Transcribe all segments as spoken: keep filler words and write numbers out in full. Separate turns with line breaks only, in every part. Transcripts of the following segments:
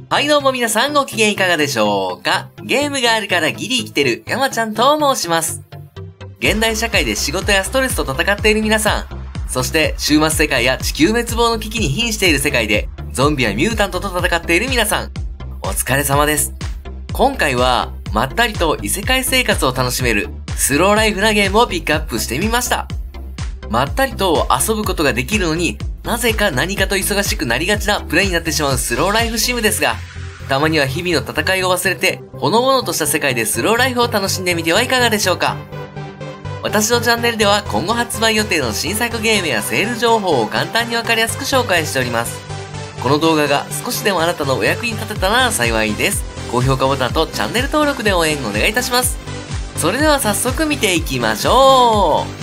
はいどうも皆さんご機嫌いかがでしょうか。ゲームがあるからギリ生きてる山ちゃんと申します。現代社会で仕事やストレスと戦っている皆さん、そして終末世界や地球滅亡の危機に瀕している世界でゾンビやミュータントと戦っている皆さん、お疲れ様です。今回はまったりと異世界生活を楽しめるスローライフなゲームをピックアップしてみました。まったりと遊ぶことができるのになぜか何かと忙しくなりがちなプレイになってしまうスローライフシムですが、たまには日々の戦いを忘れてほのぼのとした世界でスローライフを楽しんでみてはいかがでしょうか。私のチャンネルでは今後発売予定の新作ゲームやセール情報を簡単にわかりやすく紹介しております。この動画が少しでもあなたのお役に立てたなら幸いです。高評価ボタンとチャンネル登録で応援お願いいたします。それでは早速見ていきましょう。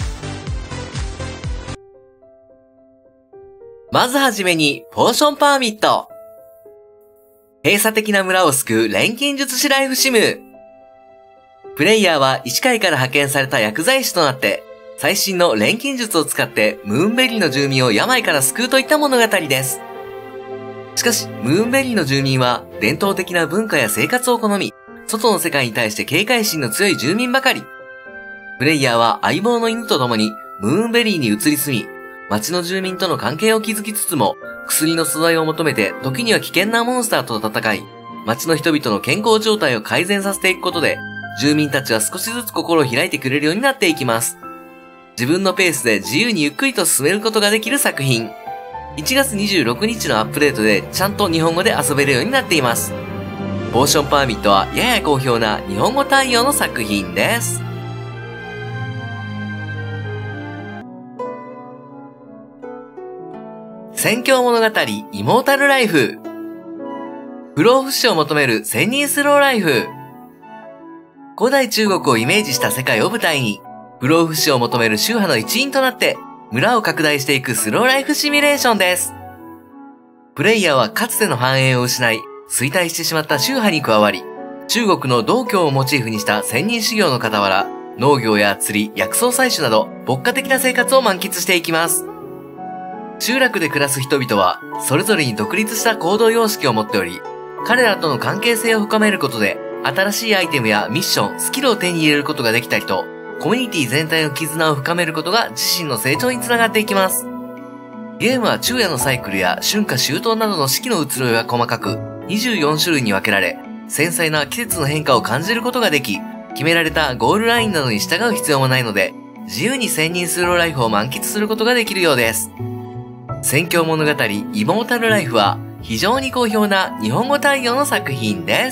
まずはじめに、ポーションパーミット。閉鎖的な村を救う錬金術師ライフシム。プレイヤーは医師会から派遣された薬剤師となって、最新の錬金術を使ってムーンベリーの住民を病から救うといった物語です。しかし、ムーンベリーの住民は伝統的な文化や生活を好み、外の世界に対して警戒心の強い住民ばかり。プレイヤーは相棒の犬と共にムーンベリーに移り住み、町の住民との関係を築きつつも、薬の素材を求めて時には危険なモンスターと戦い、町の人々の健康状態を改善させていくことで、住民たちは少しずつ心を開いてくれるようになっていきます。自分のペースで自由にゆっくりと進めることができる作品。いちがつにじゅうろくにちのアップデートでちゃんと日本語で遊べるようになっています。ポーションパーミットはやや好評な日本語対応の作品です。宣教物語イモータルライフ。不老不死を求める千人スローライフ。古代中国をイメージした世界を舞台に、不老不死を求める宗派の一員となって、村を拡大していくスローライフシミュレーションです。プレイヤーはかつての繁栄を失い、衰退してしまった宗派に加わり、中国の道教をモチーフにした千人修行の傍ら、農業や釣り、薬草採取など、牧歌的な生活を満喫していきます。集落で暮らす人々は、それぞれに独立した行動様式を持っており、彼らとの関係性を深めることで、新しいアイテムやミッション、スキルを手に入れることができたりと、コミュニティ全体の絆を深めることが自身の成長につながっていきます。ゲームは昼夜のサイクルや春夏秋冬などの四季の移ろいが細かく、にじゅうよんしゅるいに分けられ、繊細な季節の変化を感じることができ、決められたゴールラインなどに従う必要もないので、自由に千人スローライフを満喫することができるようです。宣教物語イモータルライフは非常に好評な日本語対応の作品です。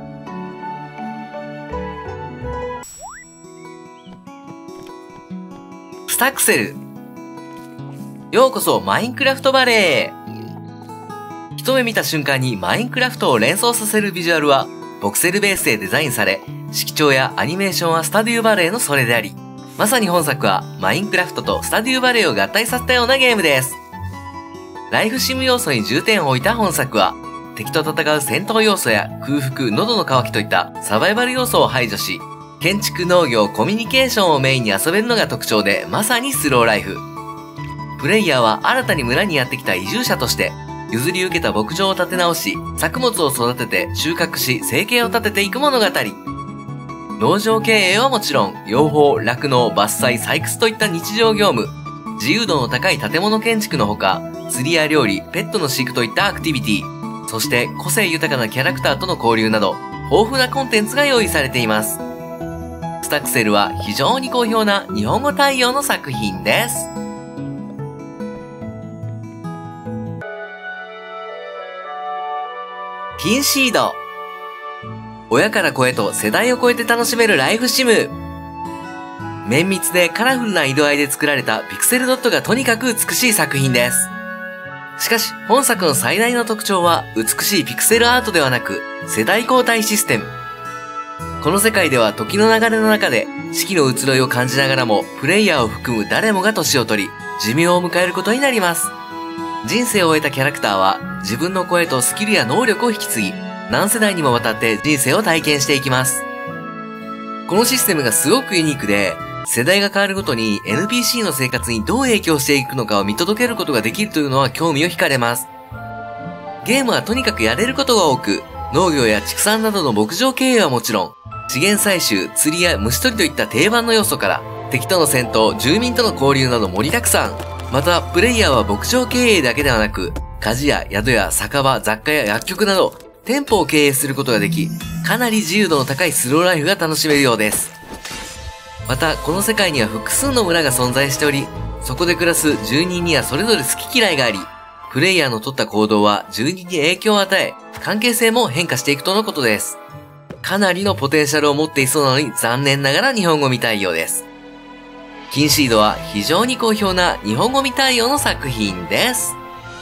スタクセル。ようこそマインクラフトバレー。一目見た瞬間にマインクラフトを連想させるビジュアルはボクセルベースでデザインされ、色調やアニメーションはスタデューバレーのそれであり、まさに本作はマインクラフトとスタデューバレーを合体させたようなゲームです。ライフシム要素に重点を置いた本作は、敵と戦う戦闘要素や空腹、喉の渇きといったサバイバル要素を排除し、建築、農業、コミュニケーションをメインに遊べるのが特徴で、まさにスローライフ。プレイヤーは新たに村にやってきた移住者として、譲り受けた牧場を建て直し、作物を育てて収穫し、生計を立てていく物語。農場経営はもちろん、養蜂、酪農、伐採、採掘といった日常業務、自由度の高い建物建築のほか、釣りや料理、ペットの飼育といったアクティビティ、そして個性豊かなキャラクターとの交流など、豊富なコンテンツが用意されています。スタクセルは非常に好評な日本語対応の作品です。キンシード。親から子へと世代を超えて楽しめるライフシム。綿密でカラフルな色合いで作られたピクセルドットがとにかく美しい作品です。しかし、本作の最大の特徴は美しいピクセルアートではなく、世代交代システム。この世界では時の流れの中で四季の移ろいを感じながらも、プレイヤーを含む誰もが年を取り、寿命を迎えることになります。人生を終えたキャラクターは、自分の声とスキルや能力を引き継ぎ、何世代にもわたって人生を体験していきます。このシステムがすごくユニークで、世代が変わるごとに エヌピーシー の生活にどう影響していくのかを見届けることができるというのは興味を惹かれます。 ゲームはとにかくやれることが多く、農業や畜産などの牧場経営はもちろん、資源採集、釣りや虫取りといった定番の要素から、敵との戦闘、住民との交流など盛りだくさん。また、プレイヤーは牧場経営だけではなく、鍛冶屋、宿屋、酒場、雑貨や薬局など、店舗を経営することができ、かなり自由度の高いスローライフが楽しめるようです。また、この世界には複数の村が存在しており、そこで暮らす住人にはそれぞれ好き嫌いがあり、プレイヤーの取った行動は住人に影響を与え、関係性も変化していくとのことです。かなりのポテンシャルを持っていそうなのに残念ながら日本語未対応です。キンシードは非常に好評な日本語未対応の作品です。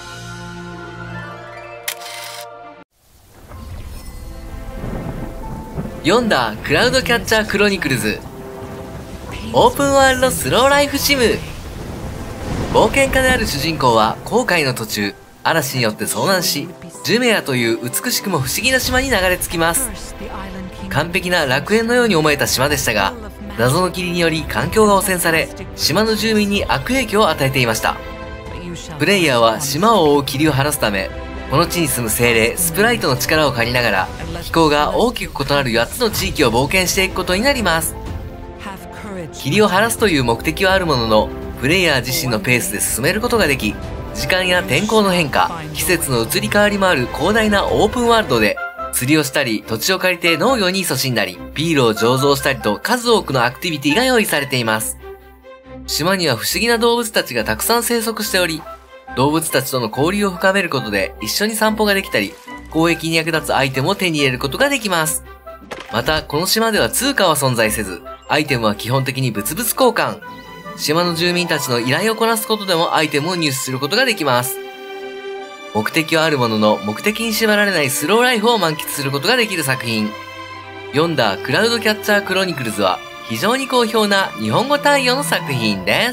読んだクラウドキャッチャークロニクルズ。オープンワールドスローライフシム。冒険家である主人公は航海の途中、嵐によって遭難し、ジュメアという美しくも不思議な島に流れ着きます。完璧な楽園のように思えた島でしたが、謎の霧により環境が汚染され、島の住民に悪影響を与えていました。プレイヤーは島を覆う霧を晴らすため、この地に住む精霊、スプライトの力を借りながら、気候が大きく異なるやっつの地域を冒険していくことになります。霧を晴らすという目的はあるものの、プレイヤー自身のペースで進めることができ、時間や天候の変化、季節の移り変わりもある広大なオープンワールドで、釣りをしたり、土地を借りて農業に勤しんだり、ビールを醸造したりと数多くのアクティビティが用意されています。島には不思議な動物たちがたくさん生息しており、動物たちとの交流を深めることで一緒に散歩ができたり、交易に役立つアイテムを手に入れることができます。また、この島では通貨は存在せず、アイテムは基本的に物々交換。島の住民たちの依頼をこなすことでもアイテムを入手することができます。目的はあるものの、目的に縛られないスローライフを満喫することができる作品。読んだクラウドキャッチャークロニクルズは非常に好評な日本語対応の作品です。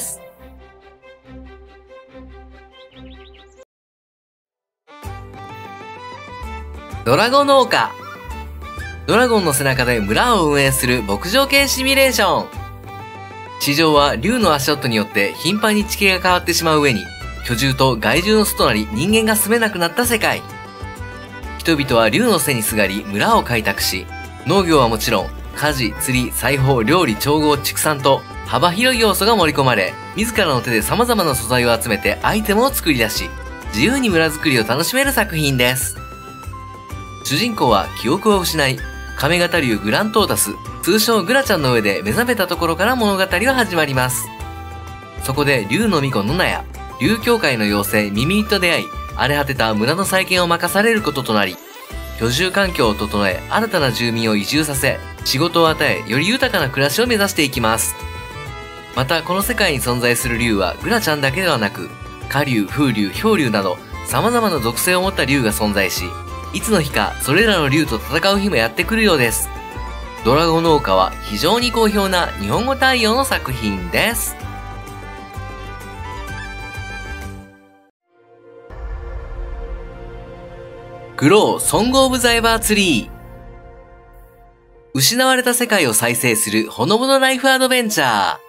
ドラゴン農家。ドラゴンの背中で村を運営する牧場系シミュレーション。地上は竜の足音によって頻繁に地形が変わってしまう上に、居住と害獣の巣となり人間が住めなくなった世界。人々は竜の背にすがり村を開拓し、農業はもちろん、家事、釣り、裁縫、料理、調合、畜産と幅広い要素が盛り込まれ、自らの手で様々な素材を集めてアイテムを作り出し、自由に村づくりを楽しめる作品です。主人公は記憶を失い、亀型竜グラントータス、通称グラちゃんの上で目覚めたところから物語は始まります。そこで竜の巫女ノナや、竜協会の妖精ミミミと出会い、荒れ果てた村の再建を任されることとなり、居住環境を整え、新たな住民を移住させ、仕事を与え、より豊かな暮らしを目指していきます。また、この世界に存在する竜はグラちゃんだけではなく、火竜、風竜、氷竜など、様々な属性を持った竜が存在し、いつの日かそれらの竜と戦う日もやってくるようです。ドラゴン農家は非常に好評な日本語対応の作品です。グローソングオブザエバーツリー。失われた世界を再生するほのぼのライフアドベンチャー。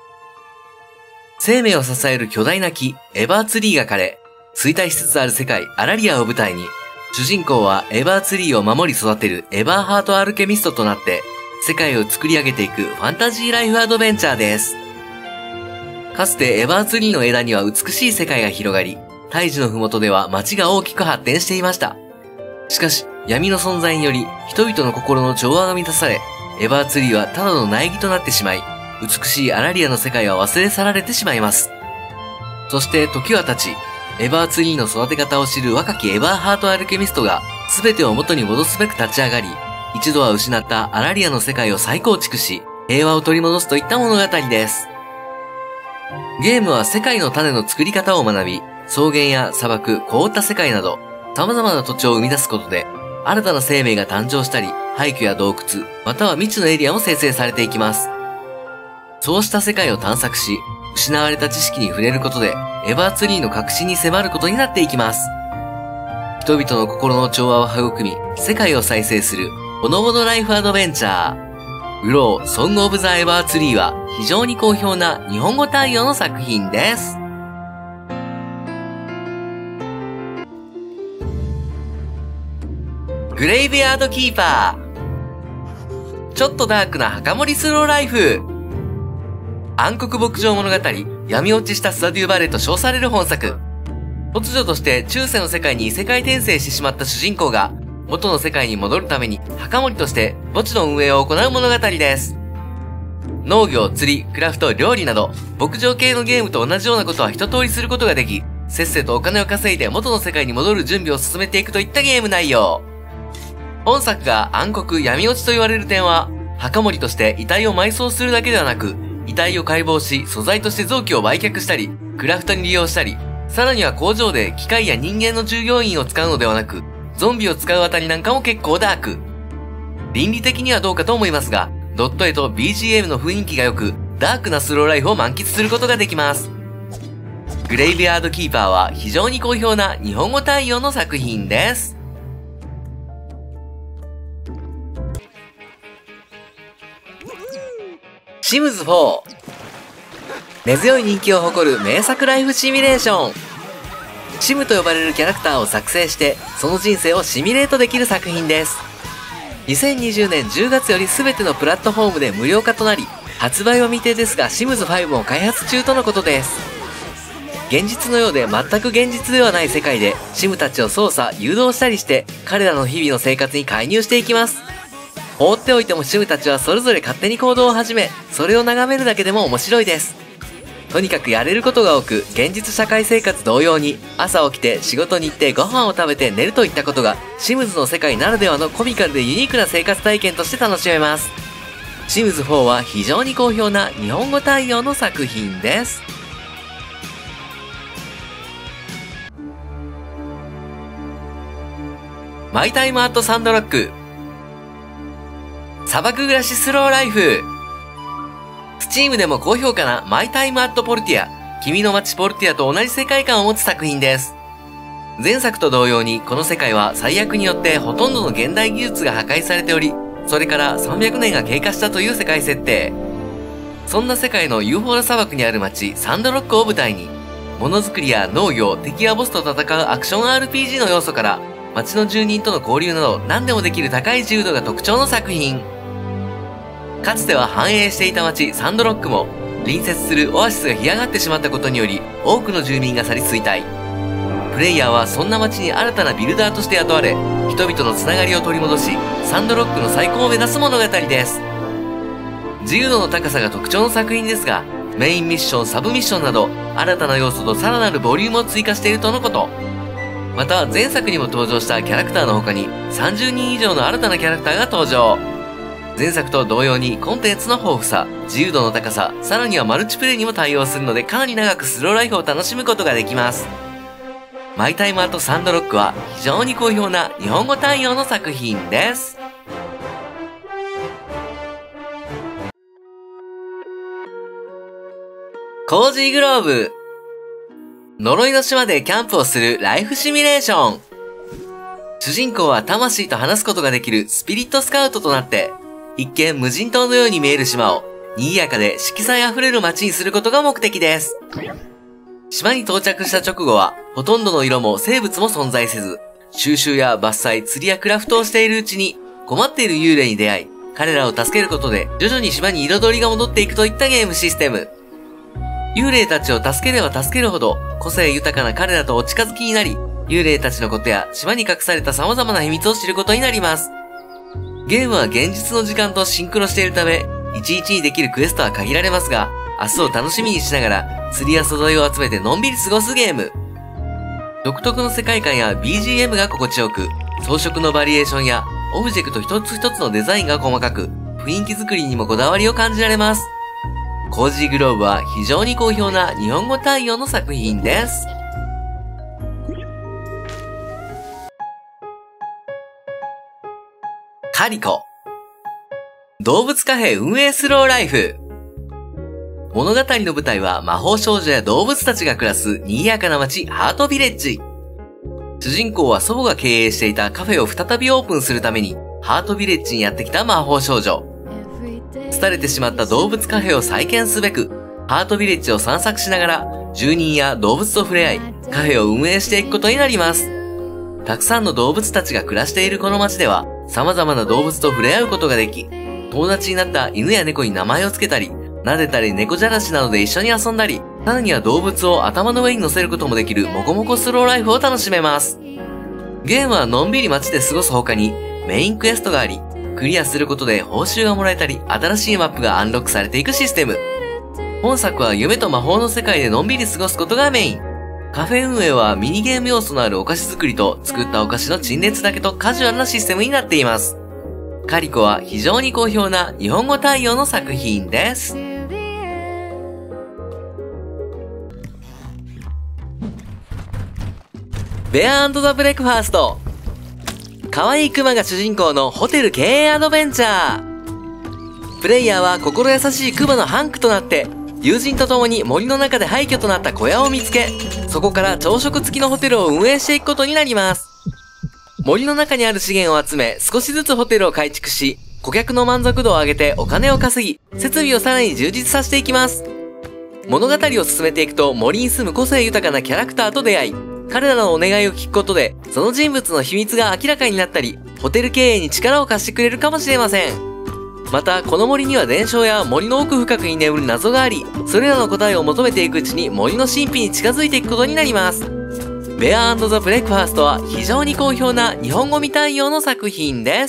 生命を支える巨大な木、エバーツリーが枯れ、衰退しつつある世界アラリアを舞台に、主人公はエバーツリーを守り育てるエバーハートアルケミストとなって、世界を作り上げていくファンタジーライフアドベンチャーです。かつてエバーツリーの枝には美しい世界が広がり、大樹のふもとでは街が大きく発展していました。しかし、闇の存在により、人々の心の調和が満たされ、エバーツリーはただの苗木となってしまい、美しいアラリアの世界は忘れ去られてしまいます。そして時は経ち、エバーツリーの育て方を知る若きエバーハートアルケミストが、全てを元に戻すべく立ち上がり、一度は失ったアラリアの世界を再構築し、平和を取り戻すといった物語です。ゲームは世界の種の作り方を学び、草原や砂漠、凍った世界など、様々な土地を生み出すことで、新たな生命が誕生したり、廃墟や洞窟、または未知のエリアも生成されていきます。そうした世界を探索し、失われた知識に触れることで、エバーツリーの核心に迫ることになっていきます。人々の心の調和を育み、世界を再生する、ほのぼのライフアドベンチャー。グロー、ソングオブザエバーツリーは、非常に好評な日本語対応の作品です。 グレイブヤードキーパー。ちょっとダークな墓守スローライフ。暗黒牧場物語、闇落ちしたスタデューバレーと称される本作。突如として中世の世界に異世界転生してしまった主人公が、元の世界に戻るために墓守として墓地の運営を行う物語です。農業、釣り、クラフト、料理など、牧場系のゲームと同じようなことは一通りすることができ、せっせとお金を稼いで元の世界に戻る準備を進めていくといったゲーム内容。本作が暗黒闇落ちと言われる点は、墓守として遺体を埋葬するだけではなく、遺体を解剖し素材として臓器を売却したり、クラフトに利用したり、さらには工場で機械や人間の従業員を使うのではなく、ゾンビを使うあたりなんかも結構ダーク。倫理的にはどうかと思いますが、ドット絵と ビージーエム の雰囲気が良く、ダークなスローライフを満喫することができます。グレイブヤードキーパーは非常に好評な日本語対応の作品です。シムズフォー。根強い人気を誇る名作ライフシミュレーション。シムと呼ばれるキャラクターを作成して、その人生をシミュレートできる作品です。にせんにじゅうねんじゅうがつより全てのプラットフォームで無料化となり、発売は未定ですがシムズファイブも開発中とのことです。現実のようで全く現実ではない世界で、シムたちを操作、誘導したりして、彼らの日々の生活に介入していきます。放っておいてもシムたちはそれぞれ勝手に行動を始め、それを眺めるだけでも面白いです。とにかくやれることが多く、現実社会生活同様に、朝起きて仕事に行ってご飯を食べて寝るといったことが、シムズの世界ならではのコミカルでユニークな生活体験として楽しめます。シムズフォーは非常に好評な日本語対応の作品です。マイタイムアットサンドロック。砂漠暮らしスローライフ。スチームでも高評価なマイタイムアットポルティア、君の街ポルティアと同じ世界観を持つ作品です。前作と同様にこの世界は最悪によってほとんどの現代技術が破壊されており、それからさんびゃくねんが経過したという世界設定。そんな世界のユーフォーラ砂漠にある街サンドロックを舞台に、ものづくりや農業、敵やボスと戦うアクション アールピージー の要素から、街の住人との交流など何でもできる高い自由度が特徴の作品。かつては繁栄していた街サンドロックも、隣接するオアシスが干上がってしまったことにより、多くの住民が去り衰退。プレイヤーはそんな街に新たなビルダーとして雇われ、人々のつながりを取り戻し、サンドロックの最高を目指す物語です。自由度の高さが特徴の作品ですが、メインミッション、サブミッションなど、新たな要素とさらなるボリュームを追加しているとのこと。また、前作にも登場したキャラクターの他に、さんじゅうにん以上の新たなキャラクターが登場。前作と同様にコンテンツの豊富さ、自由度の高さ、さらにはマルチプレイにも対応するのでかなり長くスローライフを楽しむことができます。マイタイムアットサンドロックは非常に好評な日本語対応の作品です。コージーグローブ。呪いの島でキャンプをするライフシミュレーション。主人公は魂と話すことができるスピリットスカウトとなって、一見無人島のように見える島を賑やかで色彩あふれる街にすることが目的です。島に到着した直後はほとんどの色も生物も存在せず、収集や伐採、釣りやクラフトをしているうちに困っている幽霊に出会い、彼らを助けることで徐々に島に彩りが戻っていくといったゲームシステム。幽霊たちを助ければ助けるほど個性豊かな彼らとお近づきになり、幽霊たちのことや島に隠された様々な秘密を知ることになります。ゲームは現実の時間とシンクロしているため、一日にできるクエストは限られますが、明日を楽しみにしながら釣りや素材を集めてのんびり過ごすゲーム。独特の世界観や ビージーエム が心地よく、装飾のバリエーションやオブジェクト一つ一つのデザインが細かく、雰囲気作りにもこだわりを感じられます。コージーグローブは非常に好評な日本語対応の作品です。カリコ。動物カフェ運営スローライフ。物語の舞台は魔法少女や動物たちが暮らす賑やかな街ハートビレッジ。主人公は祖母が経営していたカフェを再びオープンするためにハートビレッジにやってきた魔法少女。廃れてしまった動物カフェを再建すべく、ハートビレッジを散策しながら住人や動物と触れ合い、カフェを運営していくことになります。 たくさんの動物たちが暮らしているこの街では、様々な動物と触れ合うことができ、友達になった犬や猫に名前を付けたり、撫でたり猫じゃらしなどで一緒に遊んだり、さらには動物を頭の上に乗せることもできるモコモコスローライフを楽しめます。ゲームはのんびり街で過ごす他に、メインクエストがあり、クリアすることで報酬がもらえたり、新しいマップがアンロックされていくシステム。本作は夢と魔法の世界でのんびり過ごすことがメイン。カフェ運営はミニゲーム要素のあるお菓子作りと作ったお菓子の陳列だけとカジュアルなシステムになっています。カリコは非常に好評な日本語対応の作品です。ベア&ザ・ブレックファースト。可愛いクマが主人公のホテル経営アドベンチャー。プレイヤーは心優しいクマのハンクとなって、友人と共に森の中で廃墟となった小屋を見つけ、そこから朝食付きのホテルを運営していくことになります。森の中にある資源を集め、少しずつホテルを改築し、顧客の満足度を上げてお金を稼ぎ、設備をさらに充実させていきます。物語を進めていくと森に住む個性豊かなキャラクターと出会い、彼らのお願いを聞くことで、その人物の秘密が明らかになったり、ホテル経営に力を貸してくれるかもしれません。また、この森には伝承や森の奥深くに眠る謎があり、それらの答えを求めていくうちに森の神秘に近づいていくことになります。ベア&ザ・ブレックファーストは非常に好評な日本語未対応の作品です。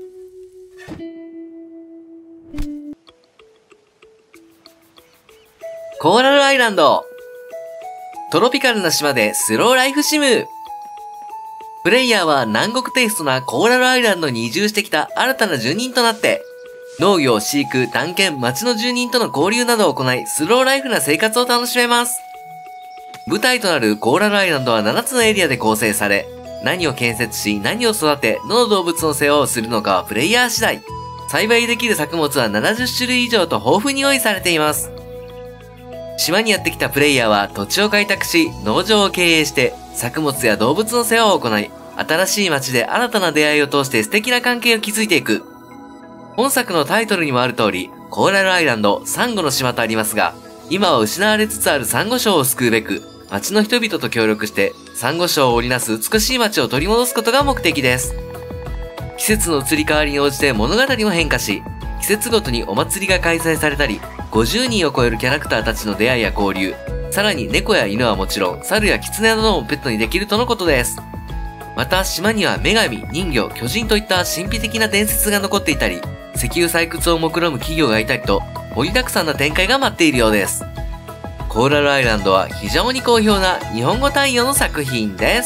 コーラルアイランド。トロピカルな島でスローライフシム。プレイヤーは南国テイストなコーラルアイランドに移住してきた新たな住人となって、農業、飼育、探検、町の住人との交流などを行い、スローライフな生活を楽しめます。舞台となるコーラルアイランドはななつのエリアで構成され、何を建設し、何を育て、どの動物の世話をするのかはプレイヤー次第。栽培できる作物はななじゅっしゅるい以上と豊富に用意されています。島にやってきたプレイヤーは土地を開拓し、農場を経営して、作物や動物の世話を行い、新しい街で新たな出会いを通して素敵な関係を築いていく。本作のタイトルにもある通り、コーラルアイランド、サンゴの島とありますが、今は失われつつあるサンゴ礁を救うべく、町の人々と協力して、サンゴ礁を織りなす美しい街を取り戻すことが目的です。季節の移り変わりに応じて物語も変化し、季節ごとにお祭りが開催されたり、ごじゅうにんを超えるキャラクターたちの出会いや交流、さらに猫や犬はもちろん、猿や狐などもペットにできるとのことです。また、島には女神、人魚、巨人といった神秘的な伝説が残っていたり、石油採掘を目論む企業がいたりと、盛りだくさんな展開が待っているようです。コーラルアイランドは非常に好評な日本語対応の作品です。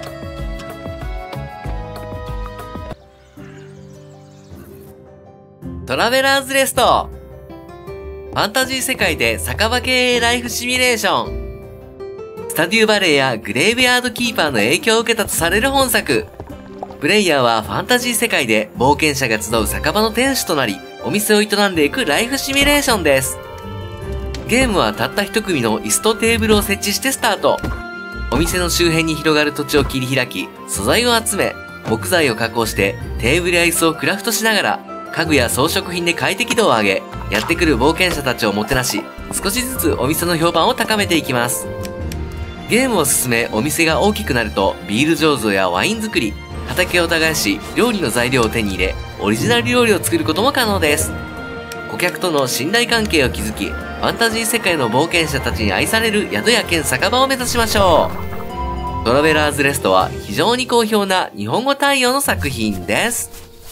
トラベラーズレスト。ファンタジー世界で酒場経営ライフシミュレーション。スタデューバレーやグレイブヤードキーパーの影響を受けたとされる本作。プレイヤーはファンタジー世界で冒険者が集う酒場の店主となり、お店を営んでいくライフシミュレーションです。ゲームはたった一組の椅子とテーブルを設置してスタート。お店の周辺に広がる土地を切り開き、素材を集め、木材を加工してテーブルや椅子をクラフトしながら、家具や装飾品で快適度を上げ、やってくる冒険者たちをもてなし、少しずつお店の評判を高めていきます。ゲームを進めお店が大きくなると、ビール醸造やワイン作り、畑を耕し、料理の材料を手に入れ、オリジナル料理を作ることも可能です。顧客との信頼関係を築き、ファンタジー世界の冒険者たちに愛される宿屋兼酒場を目指しましょう。トラベラーズレストは非常に好評な日本語対応の作品です。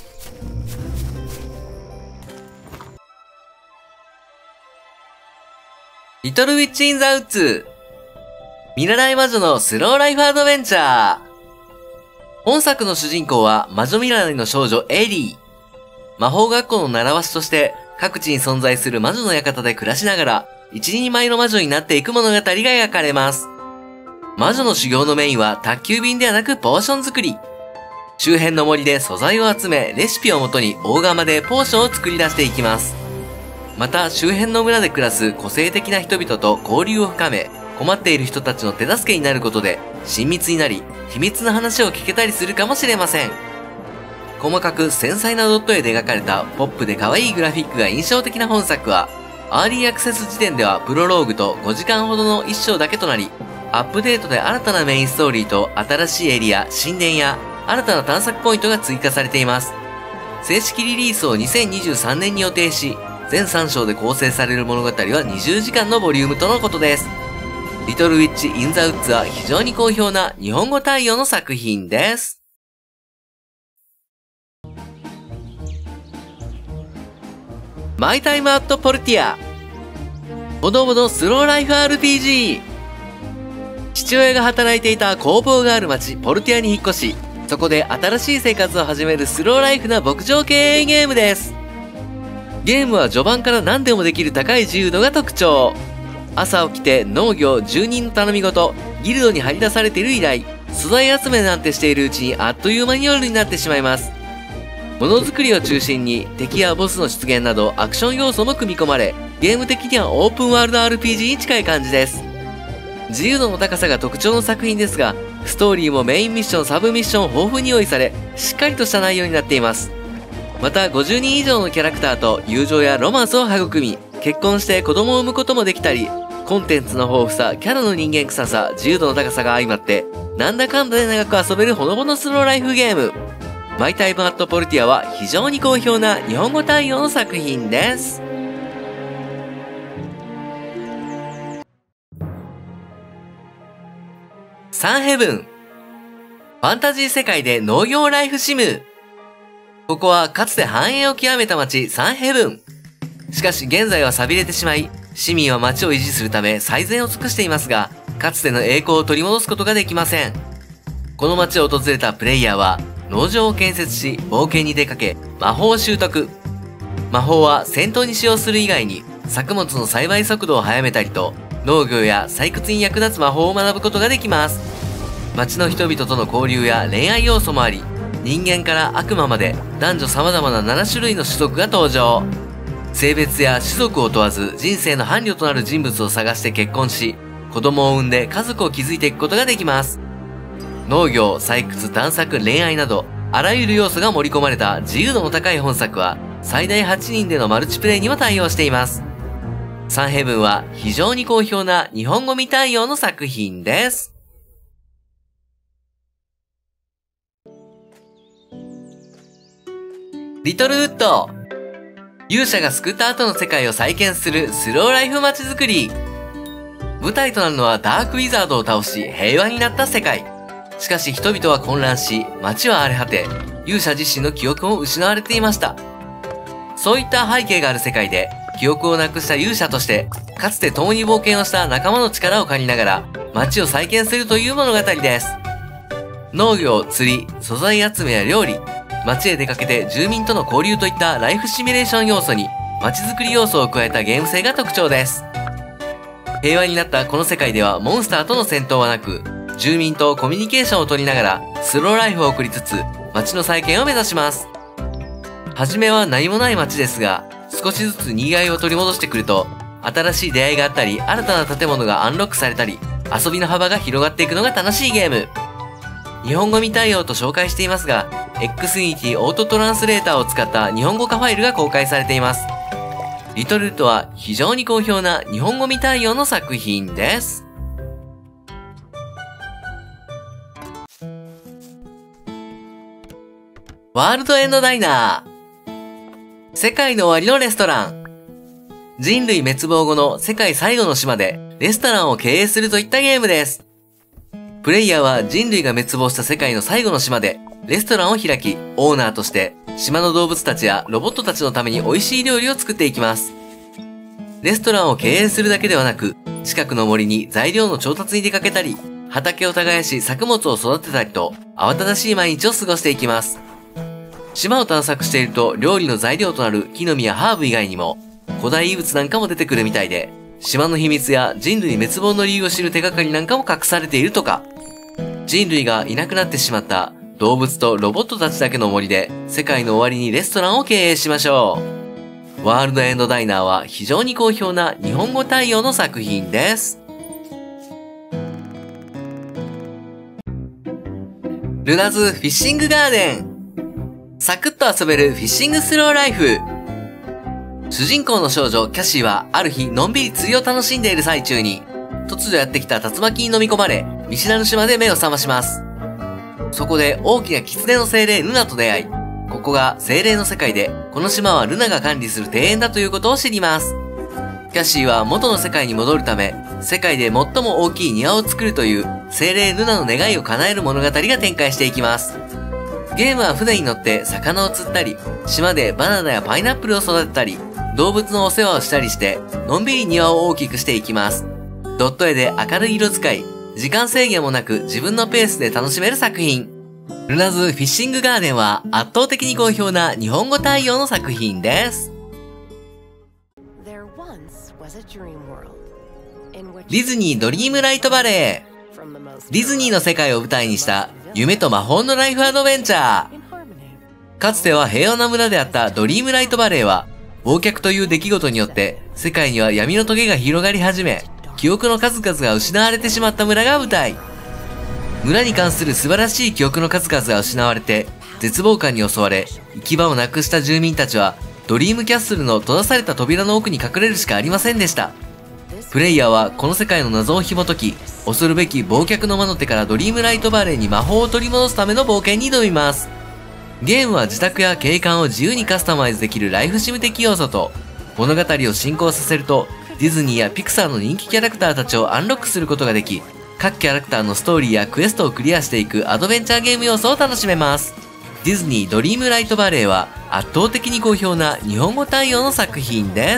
リトルウィッチ・イン・ザ・ウッズ。見習い魔女のスローライフアドベンチャー。本作の主人公は魔女見習いの少女エリー。魔法学校の習わしとして各地に存在する魔女の館で暮らしながら一人前の魔女になっていく物語が描かれます。魔女の修行のメインは宅急便ではなくポーション作り。周辺の森で素材を集めレシピをもとに大釜でポーションを作り出していきます。また周辺の村で暮らす個性的な人々と交流を深め、困っている人たちの手助けになることで親密になり、秘密の話を聞けたりするかもしれません。細かく繊細なドット絵で描かれたポップで可愛いグラフィックが印象的な本作は、アーリーアクセス時点ではプロローグとごじかんほどの一章だけとなり、 アップデートで新たなメインストーリーと新しいエリア、神殿や新たな探索ポイントが追加されています。正式リリースをにせんにじゅうさんねんに予定し、全さん章で構成される物語はにじゅうじかんのボリュームとのことです。リトルウィッチ・イン・ザ・ウッズは非常に好評な日本語対応の作品です。マイタイムアットポルティア。子供のスローライフ アールピージー。父親が働いていた工房がある町ポルティアに引っ越し、そこで新しい生活を始めるスローライフな牧場経営ゲームです。ゲームは序盤から何でもできる高い自由度が特徴。朝起きて農業、住人の頼み事、ギルドに張り出されている依頼、素材集めなんてしているうちにあっという間に夜になってしまいます。ものづくりを中心に敵やボスの出現などアクション要素も組み込まれ、ゲーム的にはオープンワールド アールピージー に近い感じです。自由度の高さが特徴の作品ですが、ストーリーもメインミッション、サブミッション豊富に用意され、しっかりとした内容になっています。またごじゅうにん以上のキャラクターと友情やロマンスを育み、結婚して子供を産むこともできたり、コンテンツの豊富さ、キャラの人間臭さ、自由度の高さが相まって、なんだかんだで長く遊べるほのぼのスローライフゲーム。マイタイムアットポルティアは非常に好評な日本語対応の作品です。サンヘブン。ファンタジー世界で農業ライフシム。ここはかつて繁栄を極めた町サンヘブン。しかし現在は寂れてしまい、市民は町を維持するため最善を尽くしていますが、かつての栄光を取り戻すことができません。この町を訪れたプレイヤーは、農場を建設し、冒険に出かけ、魔法を習得。魔法は戦闘に使用する以外に、作物の栽培速度を速めたりと、農業や採掘に役立つ魔法を学ぶことができます。町の人々との交流や恋愛要素もあり、人間から悪魔まで男女様々ななな種類の種族が登場。性別や種族を問わず人生の伴侶となる人物を探して結婚し、子供を産んで家族を築いていくことができます。農業、採掘、探索、恋愛など、あらゆる要素が盛り込まれた自由度の高い本作は、最大はちにんでのマルチプレイにも対応しています。サンヘブンは非常に好評な日本語未対応の作品です。リトルウッド。勇者が救った後の世界を再建するスローライフ街づくり。舞台となるのはダークウィザードを倒し平和になった世界。しかし人々は混乱し、街は荒れ果て、勇者自身の記憶も失われていました。そういった背景がある世界で、記憶をなくした勇者として、かつて共に冒険をした仲間の力を借りながら、街を再建するという物語です。農業、釣り、素材集めや料理、街へ出かけて住民との交流といったライフシミュレーション要素に、街づくり要素を加えたゲーム性が特徴です。平和になったこの世界ではモンスターとの戦闘はなく、住民とコミュニケーションを取りながら、スローライフを送りつつ、街の再建を目指します。はじめは何もない街ですが、少しずつ賑わいを取り戻してくると、新しい出会いがあったり、新たな建物がアンロックされたり、遊びの幅が広がっていくのが楽しいゲーム。日本語未対応と紹介していますが、X ユニティオートトランスレーターを使った日本語化ファイルが公開されています。リトルウッドは非常に好評な日本語未対応の作品です。ワールドエンドダイナー。世界の終わりのレストラン。人類滅亡後の世界最後の島でレストランを経営するといったゲームです。プレイヤーは人類が滅亡した世界の最後の島でレストランを開き、オーナーとして島の動物たちやロボットたちのために美味しい料理を作っていきます。レストランを経営するだけではなく、近くの森に材料の調達に出かけたり、畑を耕し作物を育てたりと慌ただしい毎日を過ごしていきます。島を探索していると料理の材料となる木の実やハーブ以外にも古代遺物なんかも出てくるみたいで、島の秘密や人類滅亡の理由を知る手がかりなんかも隠されているとか。人類がいなくなってしまった動物とロボットたちだけの森で世界の終わりにレストランを経営しましょう。ワールドエンドダイナーは非常に好評な日本語対応の作品です。ルナズフィッシングガーデン。サクッと遊べるフィッシングスローライフ。主人公の少女キャシーはある日のんびり釣りを楽しんでいる最中に突如やってきた竜巻に飲み込まれ、見知らぬ島で目を覚まします。そこで大きな狐の精霊ルナと出会い、ここが精霊の世界で、この島はルナが管理する庭園だということを知ります。キャシーは元の世界に戻るため、世界で最も大きい庭を作るという精霊ルナの願いを叶える物語が展開していきます。ゲームは船に乗って魚を釣ったり、島でバナナやパイナップルを育てたり、動物のお世話をしたりして、のんびり庭を大きくしていきます。ドット絵で明るい色使い、時間制限もなく自分のペースで楽しめる作品。ルナズ・フィッシング・ガーデンは圧倒的に好評な日本語対応の作品です。ディズニー・ドリーム・ライト・バレー。ディズニーの世界を舞台にした夢と魔法のライフアドベンチャー。かつては平和な村であったドリームライトバレーは、忘却という出来事によって世界には闇の棘が広がり始め、記憶の数々が失われてしまった村が舞台。村に関する素晴らしい記憶の数々が失われて、絶望感に襲われ、行き場をなくした住民たちは、ドリームキャッスルの閉ざされた扉の奥に隠れるしかありませんでした。プレイヤーはこの世界の謎を紐解き、恐るべき忘却の魔の手からドリームライトバレーに魔法を取り戻すための冒険に挑みます。ゲームは自宅や景観を自由にカスタマイズできるライフシム的要素と、物語を進行させると、ディズニーやピクサーの人気キャラクターたちをアンロックすることができ、各キャラクターのストーリーやクエストをクリアしていくアドベンチャーゲーム要素を楽しめます。ディズニードリームライトバレーは圧倒的に好評な日本語対応の作品です。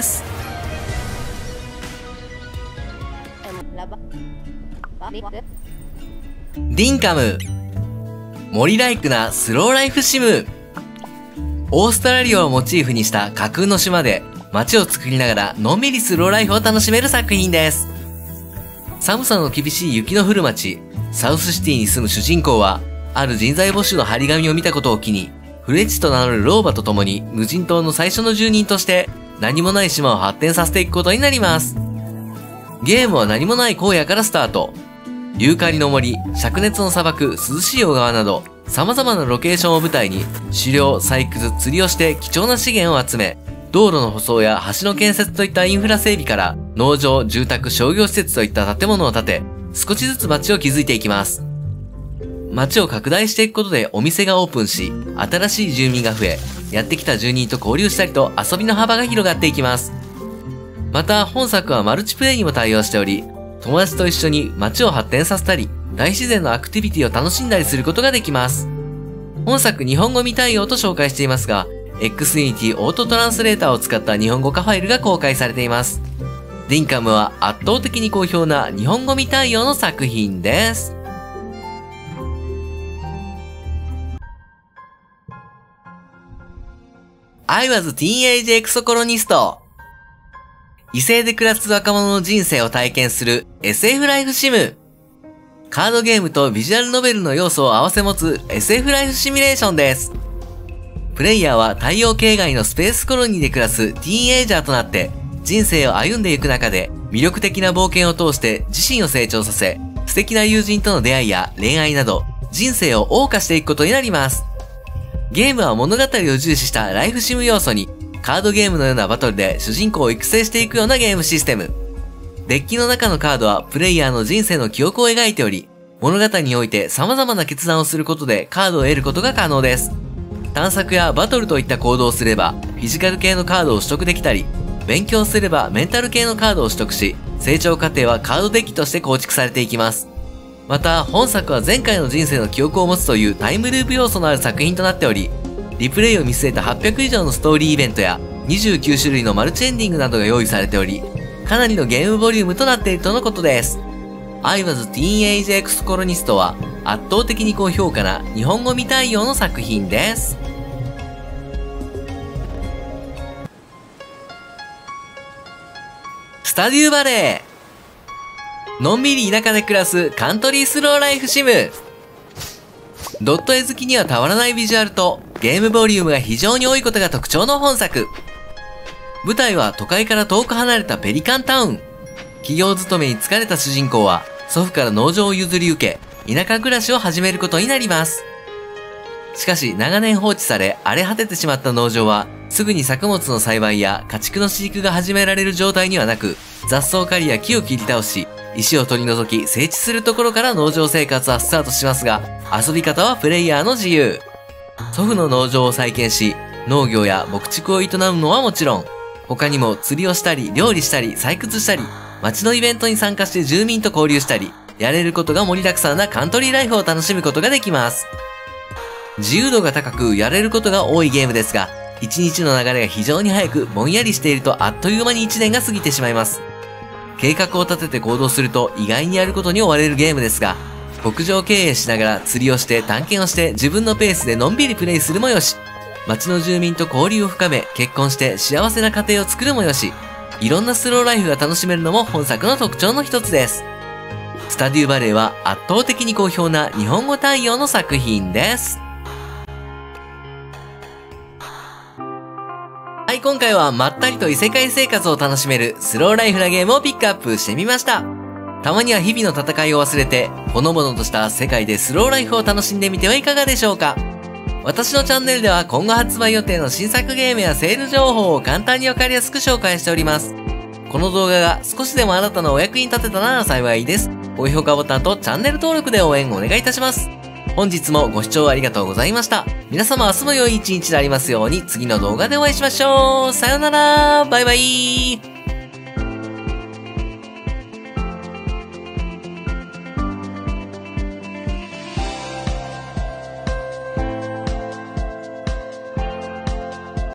ディンカム。森ライクなスローライフシム。オーストラリアをモチーフにした架空の島で街を作りながらのんびりスローライフを楽しめる作品です。寒さの厳しい雪の降る街、サウスシティに住む主人公は、ある人材募集の張り紙を見たことを機に、フレッチと名乗る老婆と共に無人島の最初の住人として何もない島を発展させていくことになります。ゲームは何もない荒野からスタート。ユーカリの森、灼熱の砂漠、涼しい小川など、様々なロケーションを舞台に、狩猟、採掘、釣りをして貴重な資源を集め、道路の舗装や橋の建設といったインフラ整備から、農場、住宅、商業施設といった建物を建て、少しずつ街を築いていきます。街を拡大していくことでお店がオープンし、新しい住民が増え、やってきた住人と交流したりと遊びの幅が広がっていきます。また、本作はマルチプレイにも対応しており、友達と一緒に街を発展させたり、大自然のアクティビティを楽しんだりすることができます。本作日本語未対応と紹介していますが、Xfinity オートトランスレーターを使った日本語化ファイルが公開されています。ディンカムは圧倒的に好評な日本語未対応の作品です。I was Teenage Exocolonist。異性で暮らす若者の人生を体験する エスエフ ライフシム。カードゲームとビジュアルノベルの要素を併せ持つ エスエフ ライフシミュレーションです。プレイヤーは太陽系外のスペースコロニーで暮らすティーンエイジャーとなって人生を歩んでいく中で魅力的な冒険を通して自身を成長させ、素敵な友人との出会いや恋愛など人生を謳歌していくことになります。ゲームは物語を重視したライフシム要素にカードゲームのようなバトルで主人公を育成していくようなゲームシステム。デッキの中のカードはプレイヤーの人生の記憶を描いており、物語において様々な決断をすることでカードを得ることが可能です。探索やバトルといった行動をすればフィジカル系のカードを取得できたり、勉強すればメンタル系のカードを取得し、成長過程はカードデッキとして構築されていきます。また、本作は前回の人生の記憶を持つというタイムループ要素のある作品となっており、リプレイを見据えたはっぴゃく以上のストーリーイベントやにじゅうきゅう種類のマルチエンディングなどが用意されており、かなりのゲームボリュームとなっているとのことです。I was Teenage Exocolonist は圧倒的に高評価な日本語未対応の作品です。スタデューバレー。のんびり田舎で暮らすカントリースローライフシム。ドット絵好きにはたまらないビジュアルとゲームボリュームが非常に多いことが特徴の本作。舞台は都会から遠く離れたペリカンタウン。企業勤めに疲れた主人公は祖父から農場を譲り受け、田舎暮らしを始めることになります。しかし長年放置され荒れ果ててしまった農場はすぐに作物の栽培や家畜の飼育が始められる状態にはなく、雑草刈りや木を切り倒し、 石を取り除き、整地するところから農場生活はスタートしますが、遊び方はプレイヤーの自由。祖父の農場を再建し、農業や牧畜を営むのはもちろん、他にも釣りをしたり、料理したり、採掘したり、街のイベントに参加して住民と交流したり、やれることが盛りだくさんなカントリーライフを楽しむことができます。自由度が高く、やれることが多いゲームですが、一日の流れが非常に早く、ぼんやりしているとあっという間に一年が過ぎてしまいます。計画を立てて行動すると意外にやることに追われるゲームですが、牧場経営しながら釣りをして探検をして自分のペースでのんびりプレイするもよし、街の住民と交流を深め結婚して幸せな家庭を作るもよし、いろんなスローライフが楽しめるのも本作の特徴の一つです。スタデューバレーは圧倒的に好評な日本語対応の作品です。はい、今回はまったりと異世界生活を楽しめるスローライフなゲームをピックアップしてみました。たまには日々の戦いを忘れて、ほのぼのとした世界でスローライフを楽しんでみてはいかがでしょうか。私のチャンネルでは今後発売予定の新作ゲームやセール情報を簡単にわかりやすく紹介しております。この動画が少しでもあなたのお役に立てたなら幸いです。高評価ボタンとチャンネル登録で応援お願いいたします。本日もご視聴ありがとうございました。皆様明日も良い一日でありますように次の動画でお会いしましょう。さよなら、バイバイ。